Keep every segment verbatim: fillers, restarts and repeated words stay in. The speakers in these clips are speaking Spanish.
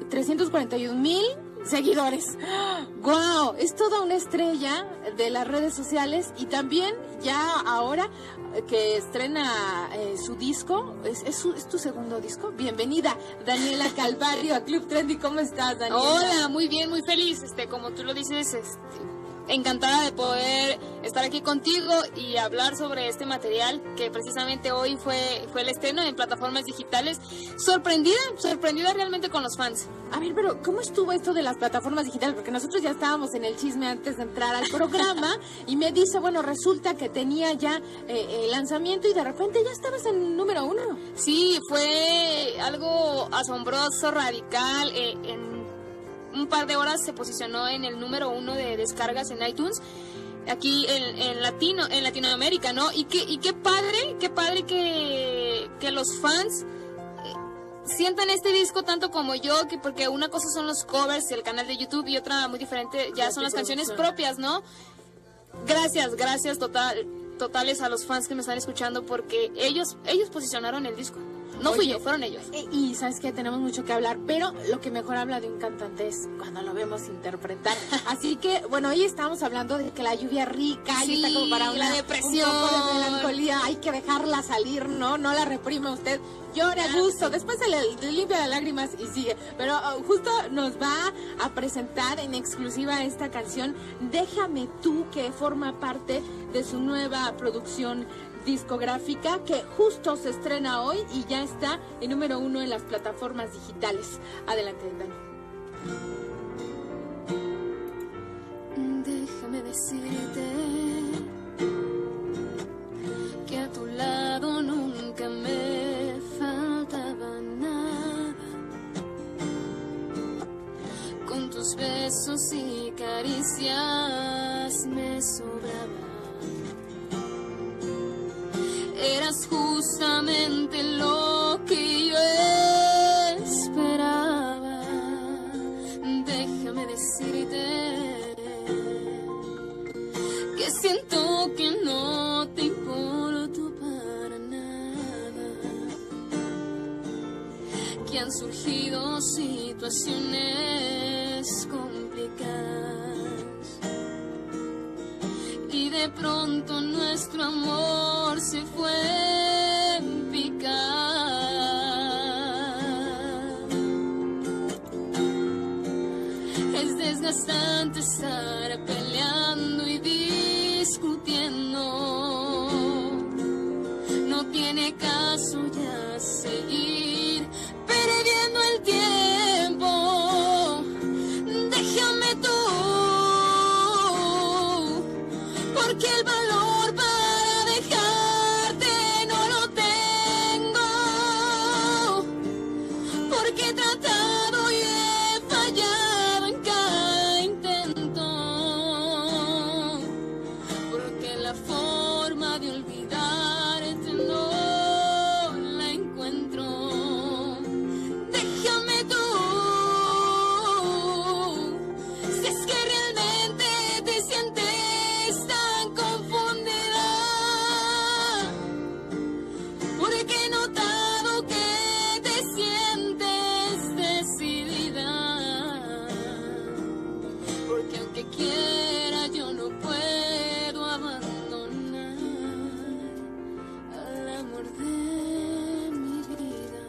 trescientos cuarenta y un mil seguidores. ¡Guau! Es toda una estrella de las redes sociales y también ya ahora que estrena eh, su disco, ¿es, es, su, ¿es tu segundo disco? Bienvenida, Daniela Calvario, a Club Trendy. ¿Cómo estás, Daniela? Hola, muy bien, muy feliz, este, como tú lo dices, este, encantada de poder estar aquí contigo y hablar sobre este material que precisamente hoy fue, fue el estreno en plataformas digitales. Sorprendida, sorprendida realmente con los fans. A ver, pero ¿cómo estuvo esto de las plataformas digitales? Porque nosotros ya estábamos en el chisme antes de entrar al programa y me dice, bueno, resulta que tenía ya eh, el lanzamiento y de repente ya estabas en el número uno. Sí, fue algo asombroso, radical, eh, en un par de horas se posicionó en el número uno de descargas en iTunes, aquí en, en Latino, en Latinoamérica, ¿no? Y qué, y qué padre, qué padre que, que los fans eh, sientan este disco tanto como yo, que porque una cosa son los covers y el canal de YouTube y otra muy diferente ya son las canciones propias, ¿no? Gracias, gracias total, totales a los fans que me están escuchando porque ellos, ellos posicionaron el disco. No fui Oye, yo, fueron ellos. Y, y sabes que tenemos mucho que hablar, pero lo que mejor habla de un cantante es cuando lo vemos interpretar. Así que, bueno, hoy estamos hablando de que la lluvia rica Sí, y está como para una la depresión, un poco de melancolía, hay que dejarla salir, ¿no? No la reprime usted. Llore a gusto, después se le, le limpia las lágrimas y sigue. Pero uh, justo nos va a presentar en exclusiva esta canción, Déjame Tú, que forma parte de su nueva producción discográfica que justo se estrena hoy y ya está en número uno en las plataformas digitales. Adelante, Dani. Déjame decirte que a tu lado nunca me faltaba nada. Con tus besos y caricias me sobraba. Eras justamente lo que yo esperaba. Déjame decirte que siento que no te importo para nada, que han surgido situaciones complicadas y de pronto nuestro amor se fue en picada. Es desgastante estar peleando y discutiendo. No tiene caso ya seguir perdiendo el tiempo. Déjame tú, porque el valor para dejarte no lo tengo, porque he tratado y he fallado en cada intento, porque la forma de olvidarte no la encuentro. Déjame tú, si es que realmente te sientes quiera, yo no puedo abandonar al amor de mi vida.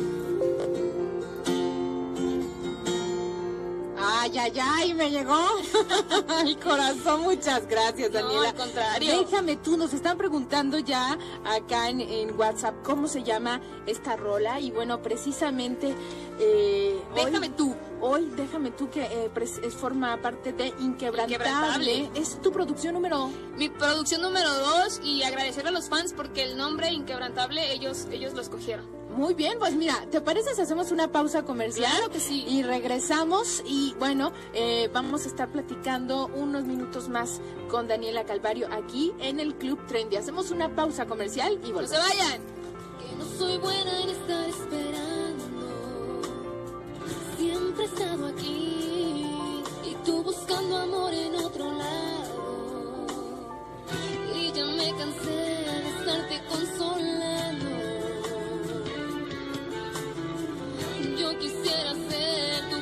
Ay, ay, ay, me llegó al corazón. Muchas gracias, Daniela. No, al contrario. Déjame Tú, nos están preguntando ya acá en, en WhatsApp cómo se llama esta rola. Y bueno, precisamente eh, Déjame hoy, Tú. Hoy, Déjame Tú, que eh, pres, es, forma parte de Inquebrantable. Inquebrantable. Es tu producción número... Mi producción número dos, y agradecer a los fans porque el nombre Inquebrantable ellos, ellos lo escogieron. Muy bien, pues mira, ¿te parece si hacemos una pausa comercial? Claro que sí. Y regresamos y bueno, eh, vamos a estar platicando unos minutos más con Daniela Calvario aquí en el Club Trendy. Hacemos una pausa comercial y volvemos. ¡No se vayan! Que no soy buena en estar esperando. Siempre he estado aquí y tú buscando amor en otro lado. Y ya me cansé de estarte consolando. Yo quisiera ser tu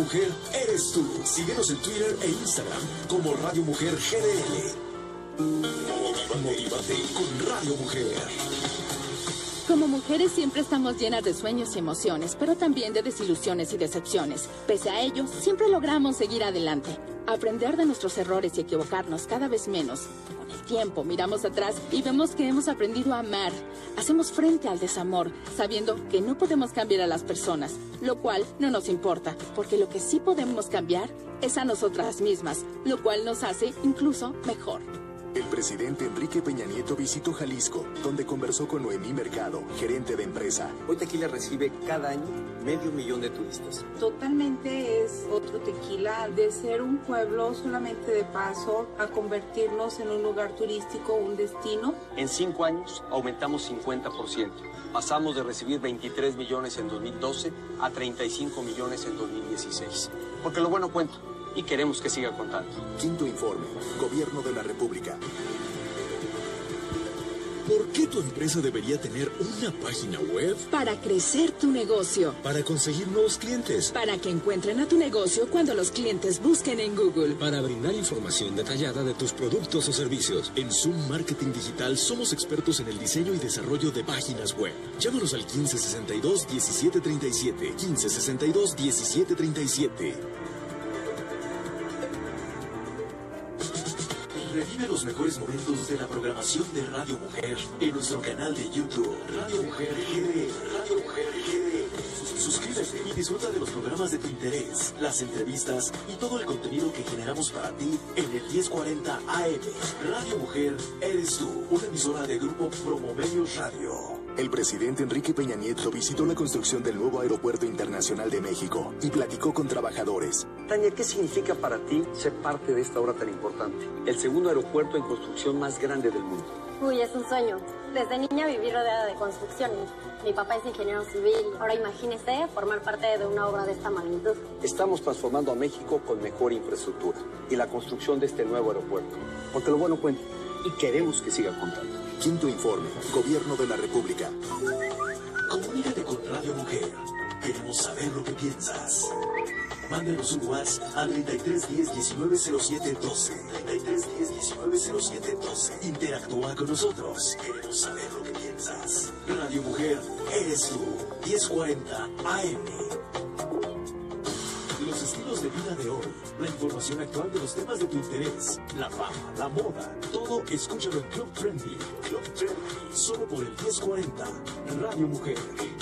Mujer eres tú. Síguenos en Twitter e Instagram como Radio Mujer G D L. Motívate con Radio Mujer. Como mujeres siempre estamos llenas de sueños y emociones, pero también de desilusiones y decepciones. Pese a ello, siempre logramos seguir adelante. Aprender de nuestros errores y equivocarnos cada vez menos. Con el tiempo miramos atrás y vemos que hemos aprendido a amar. Hacemos frente al desamor, sabiendo que no podemos cambiar a las personas, lo cual no nos importa, porque lo que sí podemos cambiar es a nosotras mismas, lo cual nos hace incluso mejor. El presidente Enrique Peña Nieto visitó Jalisco, donde conversó con Noemí Mercado, gerente de empresa. Hoy Tequila recibe cada año medio millón de turistas. Totalmente es otro Tequila, de ser un pueblo solamente de paso a convertirnos en un lugar turístico, un destino. En cinco años aumentamos cincuenta por ciento. Pasamos de recibir veintitrés millones en dos mil doce a treinta y cinco millones en dos mil dieciséis. Porque lo bueno cuenta. Y queremos que siga contando. Quinto informe, Gobierno de la República. ¿Por qué tu empresa debería tener una página web? Para crecer tu negocio. Para conseguir nuevos clientes. Para que encuentren a tu negocio cuando los clientes busquen en Google. Para brindar información detallada de tus productos o servicios. En Zoom Marketing Digital somos expertos en el diseño y desarrollo de páginas web. Llámanos al quince sesenta y dos, diecisiete treinta y siete. quince sesenta y dos, diecisiete treinta y siete. Revive los mejores momentos de la programación de Radio Mujer en nuestro canal de YouTube, Radio Mujer G D, Radio Mujer G D. Suscríbete y disfruta de los programas de tu interés, las entrevistas y todo el contenido que generamos para ti en el diez cuarenta A M. Radio Mujer eres tú, una emisora de Grupo Promomedios Radio. El presidente Enrique Peña Nieto visitó la construcción del nuevo Aeropuerto Internacional de México y platicó con trabajadores. Tania, ¿qué significa para ti ser parte de esta obra tan importante? El segundo aeropuerto en construcción más grande del mundo. Uy, es un sueño. Desde niña viví rodeada de construcciones. Mi papá es ingeniero civil. Ahora imagínese formar parte de una obra de esta magnitud. Estamos transformando a México con mejor infraestructura y la construcción de este nuevo aeropuerto. Porque lo bueno cuenta y queremos que siga contando. Quinto informe, Gobierno de la República. Comunícate con Radio Mujer. Queremos saber lo que piensas. Mándanos un WhatsApp al treinta y tres diez diecinueve cero siete doce. treinta y tres diez diecinueve cero siete doce. Interactúa con nosotros. Queremos saber lo que piensas. Radio Mujer, eres tú. diez cuarenta A M. Los estilos de vida de hoy, la información actual de los temas de tu interés, la fama, la moda, todo escúchalo en Club Trendy. Club Trendy, solo por el diez cuarenta, Radio Mujer.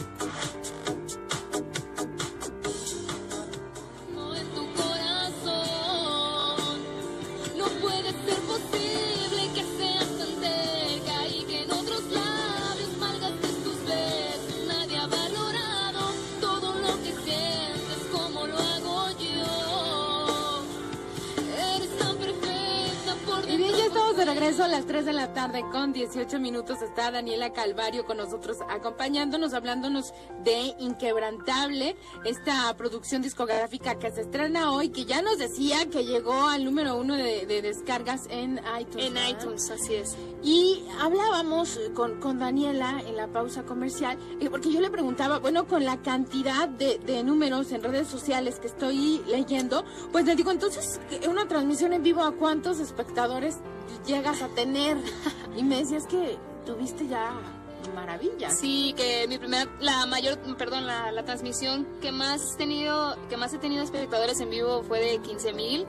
De regreso a las tres de la tarde con dieciocho minutos está Daniela Calvario con nosotros acompañándonos, hablándonos de Inquebrantable, esta producción discográfica que se estrena hoy, que ya nos decía que llegó al número uno de, de descargas en iTunes. En ¿verdad? iTunes, así es. Y hablábamos con, con Daniela en la pausa comercial, porque yo le preguntaba, bueno, con la cantidad de, de números en redes sociales que estoy leyendo, pues le digo, entonces, una transmisión en vivo, ¿a cuántos espectadores llegas a tener? Y me decías que tuviste ya maravillas. Sí, que mi primera, la mayor, perdón, la, la transmisión que más tenido, que más he tenido espectadores en vivo fue de quince mil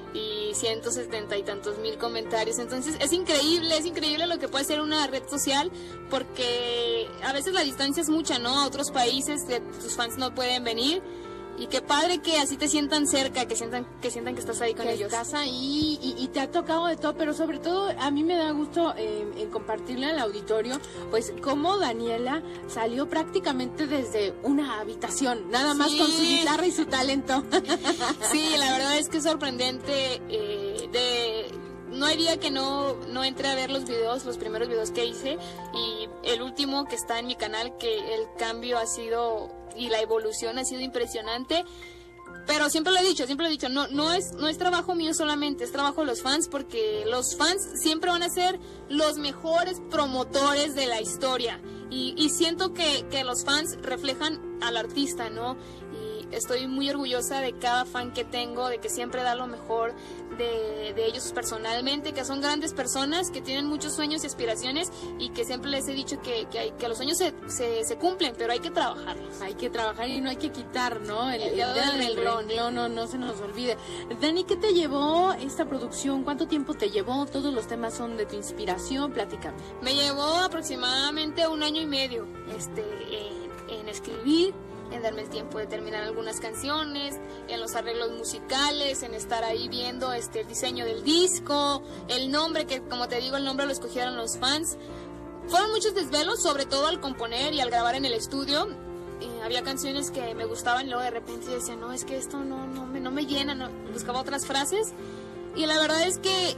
y ciento setenta y tantos mil comentarios. Entonces es increíble, es increíble lo que puede ser una red social, porque a veces la distancia es mucha, ¿no? A otros países que tus fans no pueden venir. Y qué padre que así te sientan cerca, que sientan que sientan que estás ahí con que ellos. Estás ahí y, y te ha tocado de todo, pero sobre todo a mí me da gusto eh, en compartirle al auditorio, pues cómo Daniela salió prácticamente desde una habitación, nada más sí. con su guitarra y su talento. Sí, la verdad es que es sorprendente. Eh, de no hay día que no, no entre a ver los videos, los primeros videos que hice, y el último que está en mi canal, que el cambio ha sido... y la evolución ha sido impresionante, pero siempre lo he dicho, siempre lo he dicho, no, no es, no es trabajo mío solamente, es trabajo de los fans, porque los fans siempre van a ser los mejores promotores de la historia, y, y siento que, que los fans reflejan al artista, ¿no? Y estoy muy orgullosa de cada fan que tengo, de que siempre da lo mejor de, de ellos personalmente, que son grandes personas, que tienen muchos sueños y aspiraciones y que siempre les he dicho que, que, hay, que los sueños se, se, se cumplen, pero hay que trabajarlos. Hay que trabajar y no hay que quitar, ¿no? El, el dedo del del renglón, no, no, no se nos olvide. Dani, ¿qué te llevó esta producción? ¿Cuánto tiempo te llevó? Todos los temas son de tu inspiración, platícame. Me llevó aproximadamente un año y medio este, en, en escribir, en darme el tiempo de terminar algunas canciones, en los arreglos musicales, en estar ahí viendo este, el diseño del disco, el nombre, que como te digo, el nombre lo escogieron los fans. Fueron muchos desvelos, sobre todo al componer y al grabar en el estudio. Eh, había canciones que me gustaban y luego de repente decía, no, es que esto no, no, me, no me llena, no. Buscaba otras frases y la verdad es que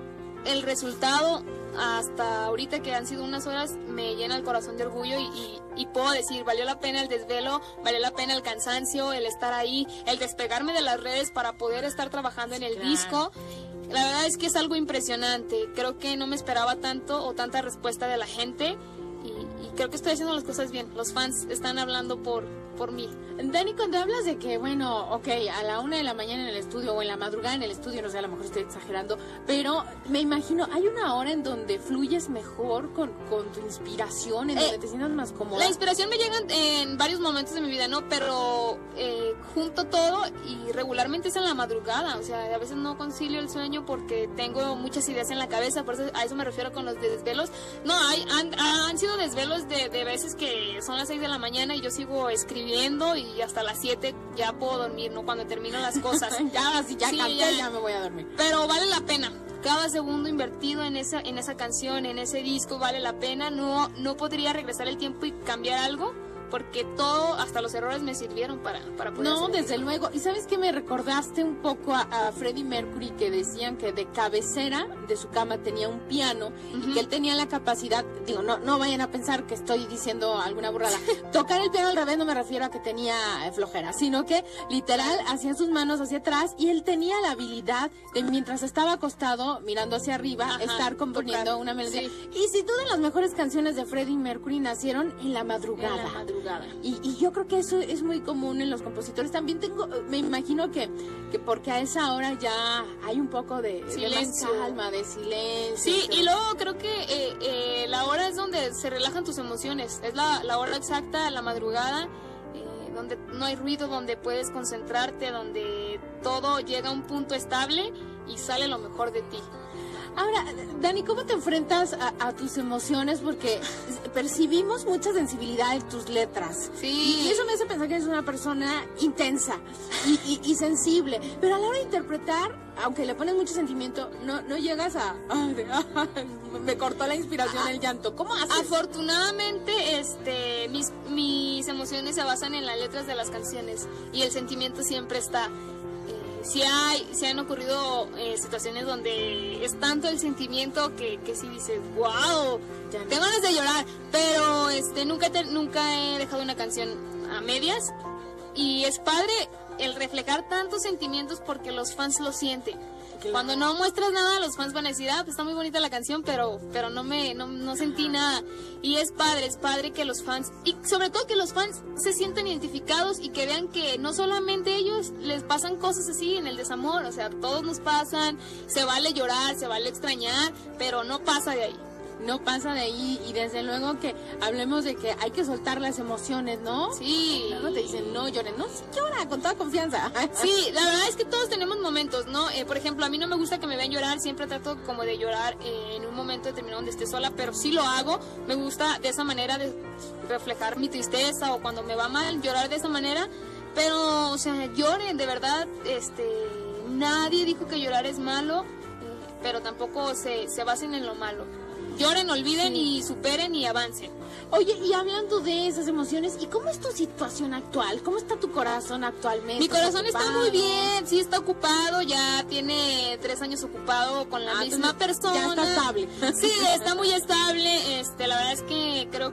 el resultado hasta ahorita, que han sido unas horas, me llena el corazón de orgullo y, y, y puedo decir, valió la pena el desvelo, valió la pena el cansancio, el estar ahí, el despegarme de las redes para poder estar trabajando en el claro. disco. La verdad es que es algo impresionante. Creo que no me esperaba tanto o tanta respuesta de la gente y, y creo que estoy haciendo las cosas bien. Los fans están hablando por, por mí. Dani, cuando hablas de que, bueno, ok, a la una de la mañana en el estudio o en la madrugada en el estudio, no sé, a lo mejor estoy exagerando, pero me imagino, hay una hora en donde fluyes mejor con, con tu inspiración, en eh, donde te sientas más cómoda. La inspiración me llega en varios momentos de mi vida, ¿no? Pero eh, junto todo y regularmente es en la madrugada, o sea, a veces no concilio el sueño porque tengo muchas ideas en la cabeza, por eso a eso me refiero con los desvelos. No, hay, han, han sido desvelos de, de veces que son las seis de la mañana y yo sigo escribiendo y y hasta las siete ya puedo dormir, ¿no? Cuando termino las cosas. ya, si ya sí, canté, ya, ya me voy a dormir. Pero vale la pena. Cada segundo invertido en esa, en esa canción, en ese disco, vale la pena. No, no podría regresar el tiempo y cambiar algo, porque todo, hasta los errores me sirvieron para, para poder No, hacer desde eso. luego. ¿Y sabes qué? Me recordaste un poco a, a Freddie Mercury, que decían que de cabecera de su cama tenía un piano, uh-huh. y que él tenía la capacidad, digo, no, no vayan a pensar que estoy diciendo alguna burrada. Tocar el piano al revés no me refiero a que tenía flojera, sino que literal hacía sus manos hacia atrás y él tenía la habilidad de, mientras estaba acostado mirando hacia arriba, Ajá, estar componiendo tocar. una melodía. Sí. Y sin duda las mejores canciones de Freddie Mercury nacieron en la madrugada. En la madrugada. Y, y yo creo que eso es muy común en los compositores. También tengo, me imagino que, que porque a esa hora ya hay un poco de, silencio. de más calma, de silencio. Sí, pero... y luego creo que eh, eh, la hora es donde se relajan tus emociones. Es la, la hora exacta, la madrugada, eh, donde no hay ruido, donde puedes concentrarte, donde todo llega a un punto estable y sale lo mejor de ti. Ahora, Dani, ¿cómo te enfrentas a, a tus emociones? Porque percibimos mucha sensibilidad en tus letras. Sí. Y eso me hace pensar que eres una persona intensa y, y, y sensible. Pero a la hora de interpretar, aunque le pones mucho sentimiento, no, no llegas a... Ay, me cortó la inspiración ah, el llanto. ¿Cómo haces? Afortunadamente, este, mis, mis emociones se basan en las letras de las canciones y el sentimiento siempre está... Sí, hay, sí han ocurrido eh, situaciones donde es tanto el sentimiento que, que sí dices, wow, ya no. Tengo ganas de llorar, pero este nunca, te, nunca he dejado una canción a medias y es padre el reflejar tantos sentimientos porque los fans lo sienten. Claro. Cuando no muestras nada, los fans van a decir, ah, pues está muy bonita la canción, pero, pero no me, no, no sentí nada. Y es padre, es padre que los fans, y sobre todo que los fans se sientan identificados y que vean que no solamente ellos les pasan cosas así en el desamor, o sea, todos nos pasan, se vale llorar, se vale extrañar, pero no pasa de ahí. No pasa de ahí y desde luego que hablemos de que hay que soltar las emociones, ¿no? Sí. Luego te dicen, no lloren, no, sí llora, con toda confianza. Sí, la verdad es que todos tenemos momentos, ¿no? Eh, por ejemplo, a mí no me gusta que me vean llorar, siempre trato como de llorar eh, en un momento determinado donde esté sola, pero sí lo hago, me gusta de esa manera de reflejar mi tristeza o cuando me va mal, llorar de esa manera, pero, o sea, lloren, de verdad, este, nadie dijo que llorar es malo, eh, pero tampoco se, se basen en lo malo. Lloren, olviden sí. y superen y avancen. Oye, y hablando de esas emociones, ¿y cómo es tu situación actual? ¿Cómo está tu corazón actualmente? Mi corazón está muy bien, sí está ocupado, ya tiene tres años ocupado con la ah, misma persona. Ya está estable. Sí, está muy estable. Este, la verdad es que creo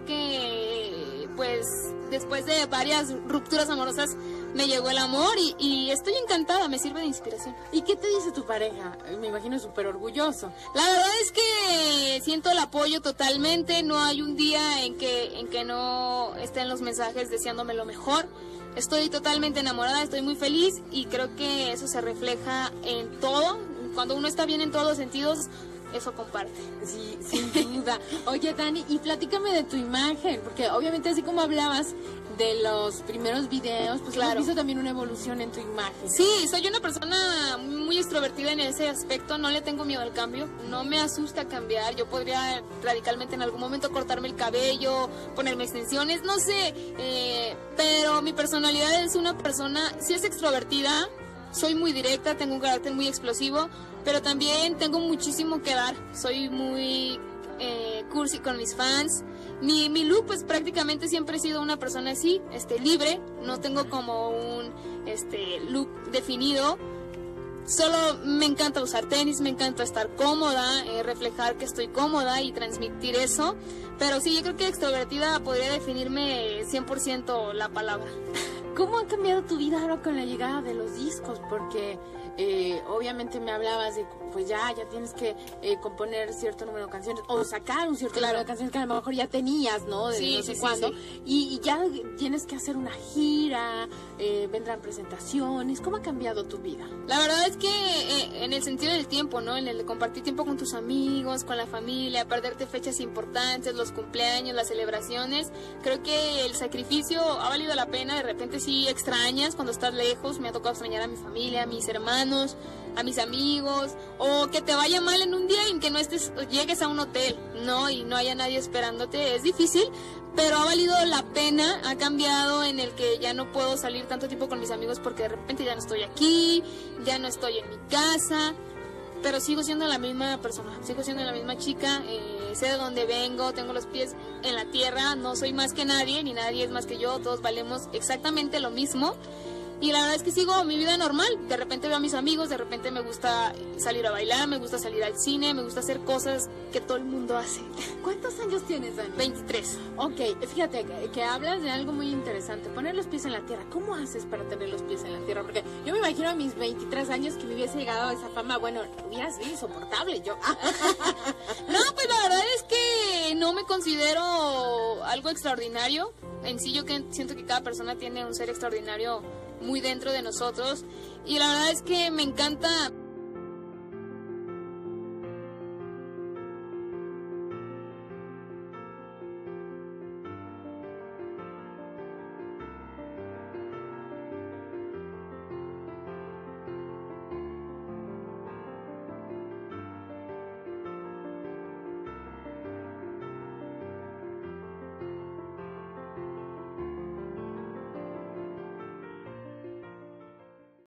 que, pues, después de varias rupturas amorosas, me llegó el amor y, y estoy encantada, me sirve de inspiración. ¿Y qué te dice tu pareja? Me imagino súper orgulloso. La verdad es que siento el apoyo totalmente, no hay un día en que, en que no estén los mensajes deseándome lo mejor. Estoy totalmente enamorada, estoy muy feliz y creo que eso se refleja en todo. Cuando uno está bien en todos los sentidos, eso comparte. Sí, sin duda. Oye, Dani, y platícame de tu imagen, porque obviamente así como hablabas de los primeros videos, pues claro, hemos visto también una evolución en tu imagen. Sí, soy una persona muy extrovertida en ese aspecto, no le tengo miedo al cambio, no me asusta cambiar, yo podría radicalmente en algún momento cortarme el cabello, ponerme extensiones, no sé, eh, pero mi personalidad es una persona, sí es extrovertida, soy muy directa, tengo un carácter muy explosivo, pero también tengo muchísimo que dar, soy muy eh, cursi con mis fans. Mi, mi look, pues prácticamente siempre he sido una persona así, este, libre, no tengo como un este, look definido, solo me encanta usar tenis, me encanta estar cómoda, eh, reflejar que estoy cómoda y transmitir eso, pero sí, yo creo que extrovertida podría definirme cien por ciento la palabra. ¿Cómo ha cambiado tu vida ahora con la llegada de los discos? Porque eh, obviamente me hablabas de, pues ya, ya tienes que eh, componer cierto número de canciones o sacar un cierto claro. número de canciones que a lo mejor ya tenías, ¿no? De sí, no sé sí, cuándo. Sí, sí. Y, y ya tienes que hacer una gira, eh, vendrán presentaciones. ¿Cómo ha cambiado tu vida? La verdad es que eh, en el sentido del tiempo, ¿no? En el de compartir tiempo con tus amigos, con la familia, perderte fechas importantes, los cumpleaños, las celebraciones. Creo que el sacrificio ha valido la pena. De repente sí extrañas cuando estás lejos. Me ha tocado extrañar a mi familia, a mis hermanos, a mis amigos, o que te vaya mal en un día y que no estés, llegues a un hotel, ¿no? Y no haya nadie esperándote. Es difícil, pero ha valido la pena. Ha cambiado en el que ya no puedo salir tanto tiempo con mis amigos porque de repente ya no estoy aquí, ya no estoy en mi casa, pero sigo siendo la misma persona, sigo siendo la misma chica, eh, sé de dónde vengo, tengo los pies en la tierra, no soy más que nadie, ni nadie es más que yo, todos valemos exactamente lo mismo. Y la verdad es que sigo mi vida normal. De repente veo a mis amigos, de repente me gusta salir a bailar, me gusta salir al cine, me gusta hacer cosas que todo el mundo hace. ¿Cuántos años tienes, Dani? veintitrés. Ok, fíjate que, que hablas de algo muy interesante, poner los pies en la tierra. ¿Cómo haces para tener los pies en la tierra? Porque yo me imagino a mis veintitrés años que me hubiese llegado a esa fama, bueno, hubiera sido insoportable yo. No, pues la verdad es que no me considero algo extraordinario. En sí yo que siento que cada persona tiene un ser extraordinario muy dentro de nosotros y la verdad es que me encanta